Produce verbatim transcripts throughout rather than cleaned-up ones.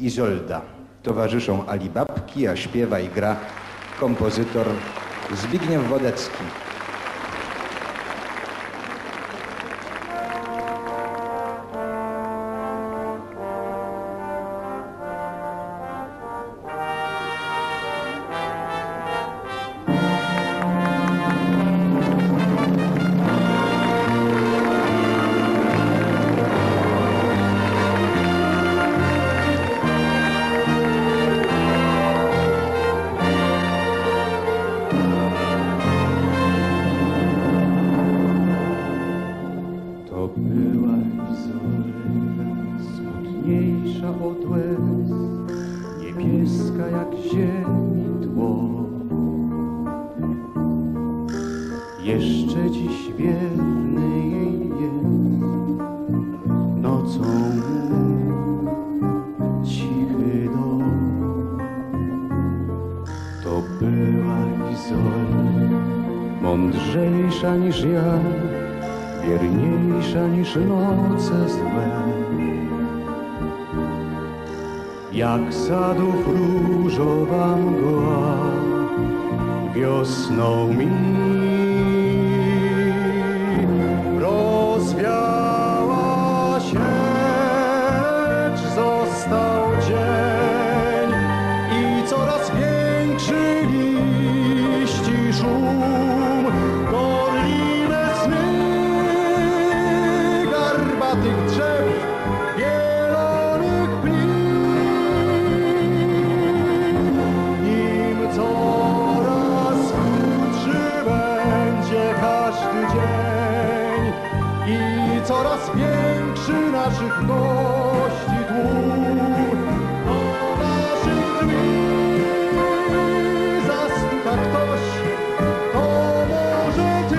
Izolda. Towarzyszą Alibabki, a śpiewa i gra kompozytor Zbigniew Wodecki. Byłaś Zolda, smutniejsza od łez, niebieska jak ziemi tło. Jeszcze dziś wierny jej jest nocą cichy dom. To byłaś Zolda, mądrzejsza niż ja, wierniejsza niż noce złe. Jak sadów różowa mgła wiosną mi rozwiała się, lecz został dzień i coraz większy liści szum. Tych drzew, zielonych pni, im coraz krótszy będzie każdy dzień i coraz większy naszych gości tłum. Do naszych drzwi zastuka ktoś, to może ty.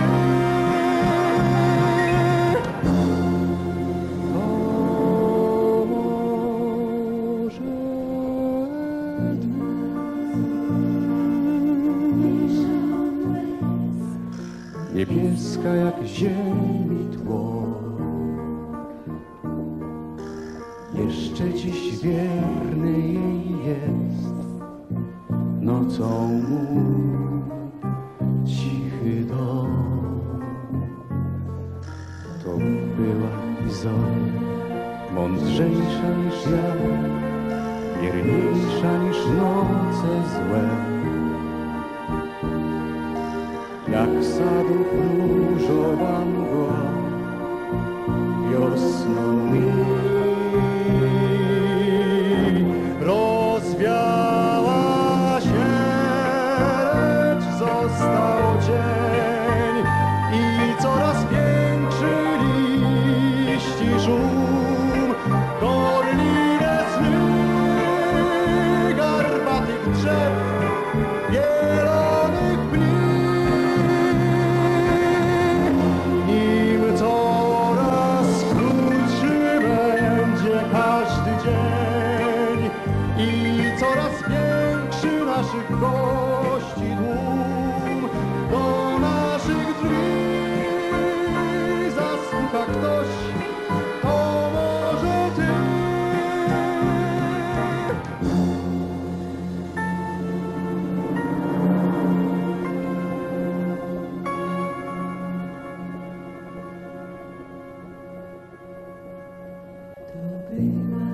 Niebieska jak ziemi tło, jeszcze dziś wierny jej jest nocą mu cichy dom. To była Zolda, mądrzejsza niż ja, wierniejsza niż noce złe. Jak sadów różowa mgła wiosną mi rozwiała się, lecz został dzień i coraz większy liści szum. Gorliwe sny garbatych drzew, zielonych pni, coraz większy naszych gości tłum. Do naszych drzwi zastuka ktoś, to może ty. To była